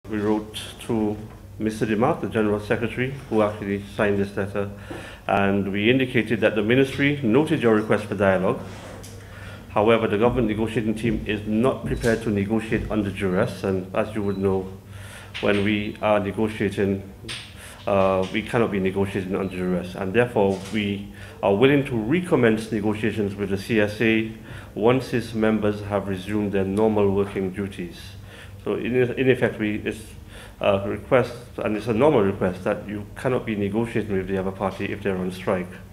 We wrote to Mr. Demar, the General Secretary, who actually signed this letter, and we indicated that the Ministry noted your request for dialogue. However, the government negotiating team is not prepared to negotiate under duress, and as you would know, when we are negotiating, we cannot be negotiating under duress, and therefore we are willing to recommence negotiations with the CSA once its members have resumed their normal working duties. So in effect, it's a request, and it's a normal request, that you cannot be negotiating with the other party if they're on strike.